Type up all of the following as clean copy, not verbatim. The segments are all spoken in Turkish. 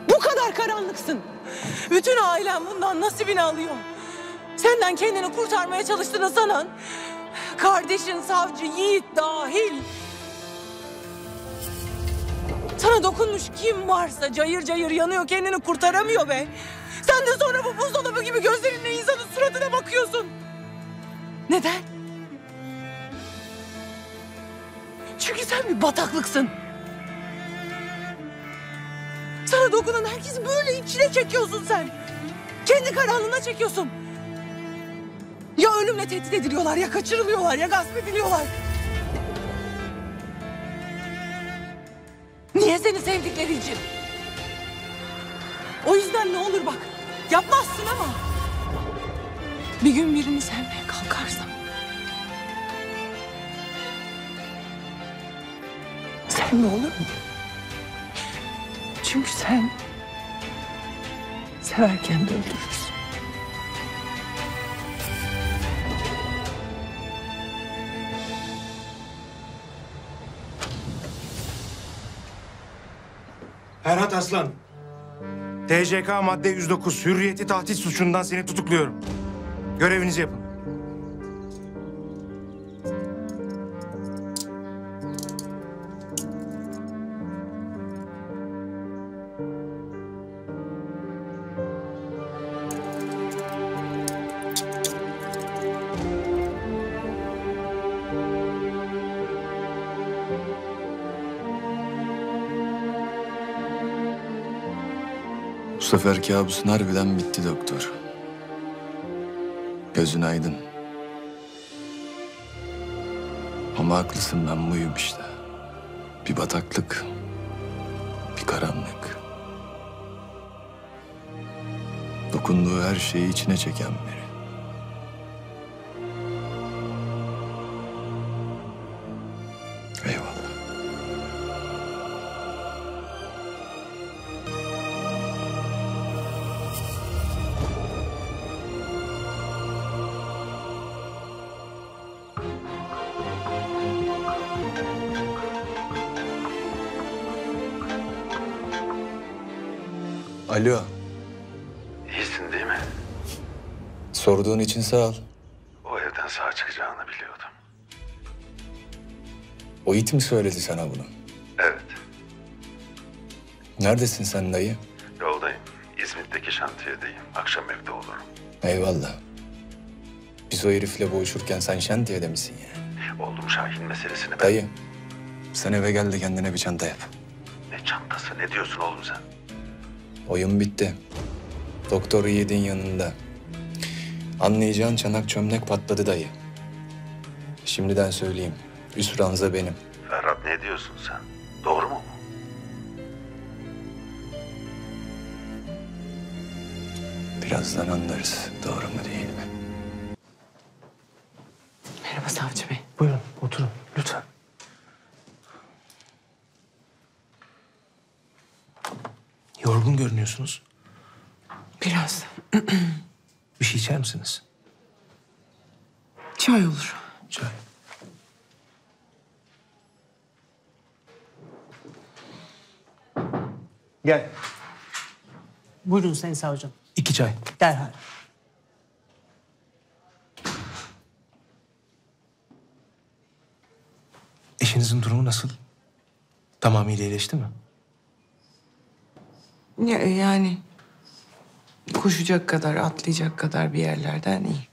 Bu kadar karanlıksın. Bütün ailen bundan nasibini alıyor. Senden kendini kurtarmaya çalıştığını sanan kardeşin savcı Yiğit dahil. Sana dokunmuş kim varsa cayır cayır yanıyor, kendini kurtaramıyor be. Sen de sonra bu buzdolabı gibi gözlerinle insanın suratına bakıyorsun. Neden? Çünkü sen bir bataklıksın. Sana dokunan herkesi böyle içine çekiyorsun sen. Kendi karanlığına çekiyorsun. Ya ölümle tehdit ediliyorlar, ya kaçırılıyorlar, ya gasp ediliyorlar. Niye seni sevdikleri için? O yüzden ne olur bak, yapmazsın ama bir gün birini sevmeye kalkarsan sevme, olur mu? Çünkü sen severken de öldürürsün. Ferhat Aslan. TCK madde 109 hürriyeti tahdit suçundan seni tutukluyorum. Görevinizi yapın. Bu sefer kabusun harbiden bitti doktor. Gözün aydın. Ama haklısın, ben buyum işte. Bir bataklık, bir karanlık. Dokunduğu her şeyi içine çeken biri. Eyvallah. Alo. İyisin değil mi? Sorduğun için sağ ol. O evden sağ çıkacağını biliyordum. O it mi söyledi sana bunu? Evet, Neredesin sen dayı? yoldayım. İzmit'teki şantiyedeyim. Akşam evde olurum. Eyvallah. Biz o herifle boğuşurken sen şantiyede misin ya? Oğlum Şahin meselesini ben... Dayı, sen eve gel de kendine bir çanta yap. Ne çantası? Ne diyorsun oğlum sen? Oyun bitti. Doktor Yiğit'in yanında. Anlayacağın çanak çömlek patladı dayı. Şimdiden söyleyeyim. Üst ranza benim. Ferhat ne diyorsun sen? Doğru mu? Birazdan anlarız. Doğru mu değil mi? Merhaba savcı bey. Buyurun oturun lütfen. Yorgun görünüyorsunuz. Biraz Bir şey içer misiniz? çay olur. Çay. Gel. Buyurun Sayın Savcım. 2 çay. Derhal. Eşinizin durumu nasıl? Tamamıyla iyileşti mi? Yani koşacak kadar, atlayacak kadar bir yerlerden iyi.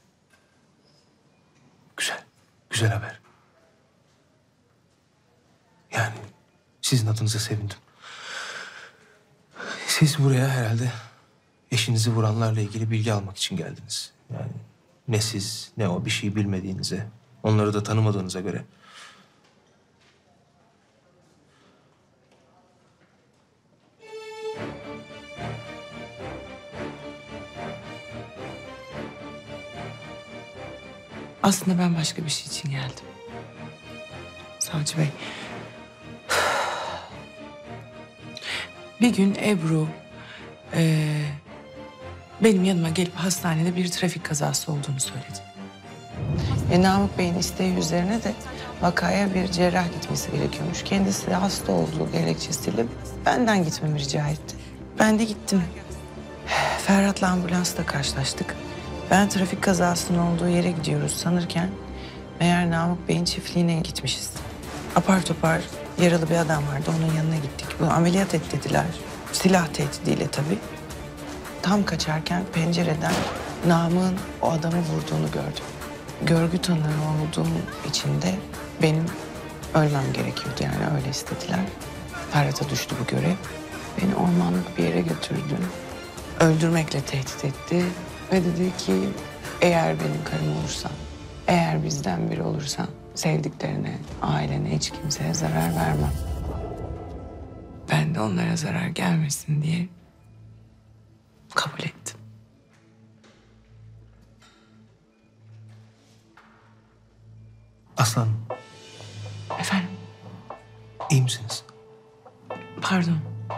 Güzel. Güzel haber. Yani sizin adınıza sevindim. Siz buraya herhalde eşinizi vuranlarla ilgili bilgi almak için geldiniz. Yani ne siz ne o bir şey bilmediğinize, onları da tanımadığınıza göre. Aslında ben başka bir şey için geldim. Savcı bey. Bir gün Ebru benim yanıma gelip hastanede bir trafik kazası olduğunu söyledi. Namık Bey'in isteği üzerine de vakaya bir cerrah gitmesi gerekiyormuş. Kendisi de hasta olduğu gerekçesiyle benden gitmemi rica etti. Ben de gittim. Ferhat'la ambulansla karşılaştık. Ben trafik kazasının olduğu yere gidiyoruz sanırken meğer Namık Bey'in çiftliğine gitmişiz. Apar topar yaralı bir adam vardı, onun yanına gittik. Bunu ameliyat et dediler. Silah tehdidiyle tabii. Tam kaçarken pencereden Namık'ın o adamı vurduğunu gördüm. Görgü tanığı olduğum için de benim ölmem gerekiyordu, yani öyle istediler. Ferhat'a düştü bu görev. Beni ormanlık bir yere götürdü. Öldürmekle tehdit etti ve dedi ki eğer benim karım olursan, eğer bizden biri olursan sevdiklerine, ailene, hiç kimseye zarar vermem. Ben de onlara zarar gelmesin diye kabul ettim. Aslan, Efendim, iyi misiniz? pardon.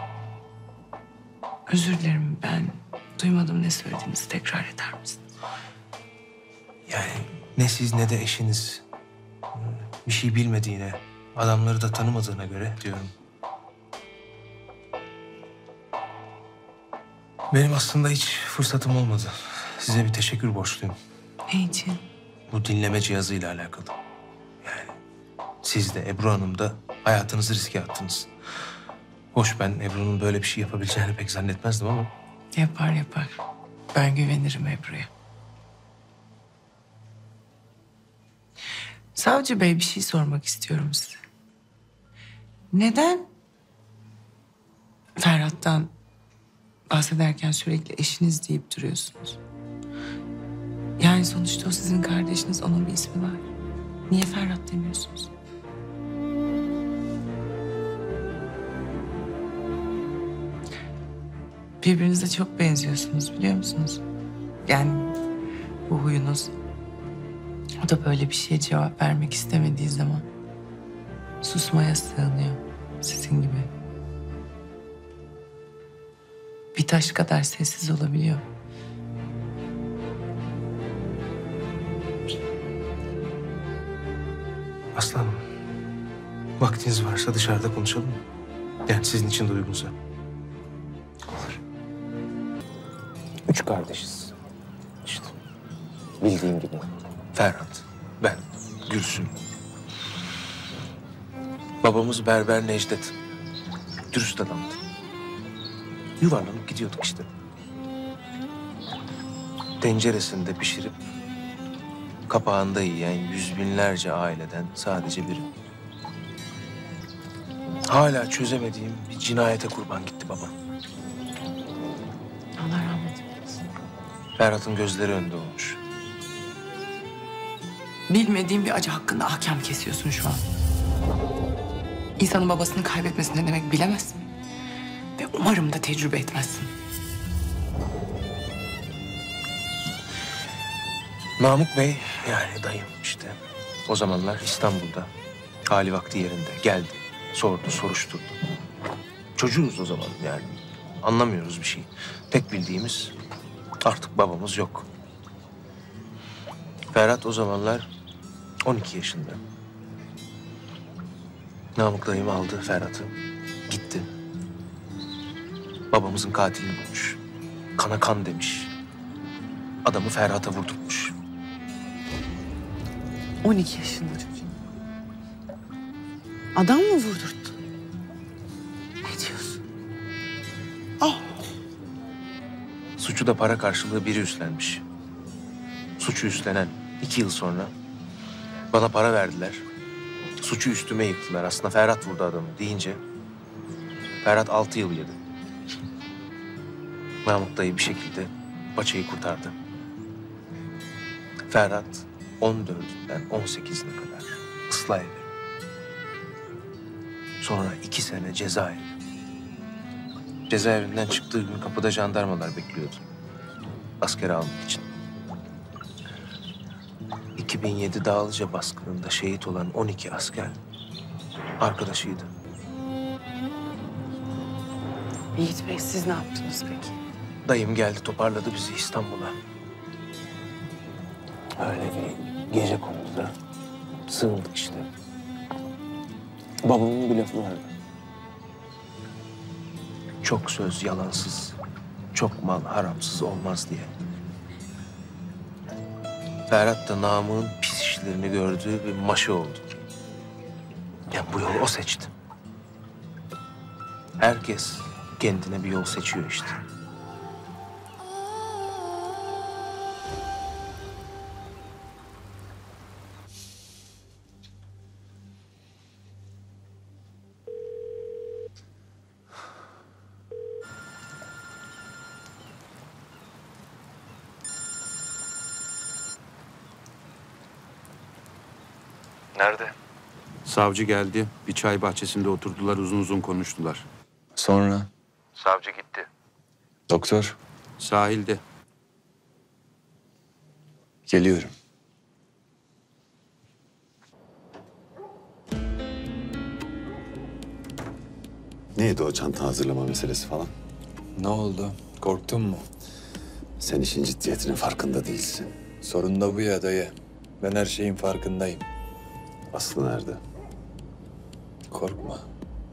Özür dilerim, ben duymadım ne söylediğinizi, tekrar eder misin? Yani ne siz ne de eşiniz bir şey bilmediğine, adamları da tanımadığına göre diyorum. Benim aslında hiç fırsatım olmadı. Size bir teşekkür borçluyum. Ne için? Bu dinleme cihazıyla alakalı. Yani siz de Ebru Hanım da hayatınızı riske attınız. Hoş, ben Ebru'nun böyle bir şey yapabileceğini pek zannetmezdim ama... Yapar yapar. Ben güvenirim Ebru'ya. Savcı Bey, bir şey sormak istiyorum size. Neden Ferhat'tan bahsederken sürekli eşiniz deyip duruyorsunuz? Yani sonuçta o sizin kardeşiniz, onun bir ismi var. Niye Ferhat demiyorsunuz? Birbirinize çok benziyorsunuz, biliyor musunuz? Yani bu huyunuz. O da böyle bir şeye cevap vermek istemediği zaman susmaya sığınıyor, sizin gibi. Bir taş kadar sessiz olabiliyor. Aslanım, vaktiniz varsa dışarıda konuşalım mı? Yani sizin için de uygunsa. Olur. 3 kardeşiz. İşte bildiğin gibi. Ferhat, ben, Gülsüm. Babamız Berber Necdet. Dürüst adamdı. Yuvarlanıp gidiyorduk işte. Tenceresinde pişirip kapağında yiyen yüz binlerce aileden sadece biri. Hala çözemediğim bir cinayete kurban gitti babam. Allah rahmet eylesin. Ferhat'ın gözleri önünde olmuş. Bilmediğim bir acı hakkında ahkam kesiyorsun şu an. İnsanın babasını kaybetmesi ne demek bilemezsin. Ve umarım da tecrübe etmezsin. Namık Bey, yani dayım işte. O zamanlar İstanbul'da. Hali vakti yerinde. Geldi, sordu, soruşturdu. Çocuğuz o zaman yani. Anlamıyoruz bir şey. Tek bildiğimiz artık babamız yok. Ferhat o zamanlar 12 yaşında. Namık dayım aldı Ferhat'ı. Gitti. Babamızın katilini bulmuş. Kana kan demiş. Adamı Ferhat'a vurdurmuş. 12 yaşında çocuk. Adam mı vurdurttu? Ne diyorsun? Suçu da para karşılığı biri üstlenmiş. Suçu üstlenen 2 yıl sonra bana para verdiler. Suçu üstüme yıktılar. Aslında Ferhat vurdu adamı deyince Ferhat 6 yıl yedi. Mahmut dayı bir şekilde paçayı kurtardı. Ferhat 14'ünden 18'ine kadar ıslah evi. Sonra 2 sene cezaevi. Cezaevinden çıktığı gün kapıda jandarmalar bekliyordu. Askere almak için. 2007 Dağlıca baskınında şehit olan 12 asker arkadaşıydı. Yiğit Bey, siz ne yaptınız peki? Dayım geldi, toparladı bizi İstanbul'a. Öyle bir gece konuda sığındık işte. Babamın bir lafı vardı. çok söz yalansız, çok mal haramsız olmaz diye. Ferhat da Namık'ın pis işlerini gördüğü bir maşı oldu. Ya bu yolu o seçti. Herkes kendine bir yol seçiyor işte. Nerede? Savcı geldi. Bir çay bahçesinde oturdular, uzun uzun konuştular. Sonra Savcı gitti. doktor Sahilde. geliyorum. Neydi o çanta hazırlama meselesi falan? Ne oldu? Korktun mu? Sen işin ciddiyetinin farkında değilsin. Sorun da bu ya dayı. Ben her şeyin farkındayım. Aslı nerede? Korkma.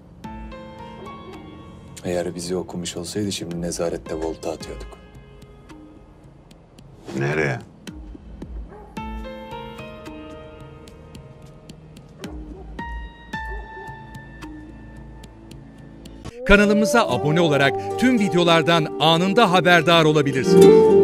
Eğer bizi okumuş olsaydı şimdi nezarette volta atıyorduk. Nereye? Kanalımıza abone olarak tüm videolardan anında haberdar olabilirsiniz.